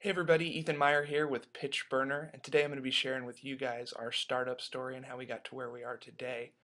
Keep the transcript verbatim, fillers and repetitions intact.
Hey everybody, Ethan Meyer here with Pitch Burner, and today I'm going to be sharing with you guys our startup story and how we got to where we are today.